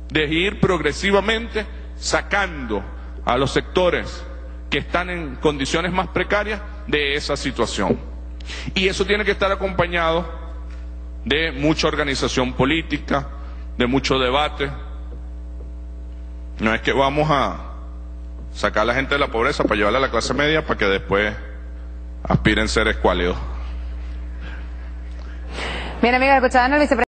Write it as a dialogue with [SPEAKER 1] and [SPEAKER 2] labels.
[SPEAKER 1] de ir progresivamente sacando a los sectores que están en condiciones más precarias de esa situación. Y eso tiene que estar acompañado de mucha organización política, de mucho debate. No es que vamos a sacar a la gente de la pobreza para llevarla a la clase media para que después aspiren ser escuálidos.
[SPEAKER 2] Bien, amigos, escuchaban al vicepresidente.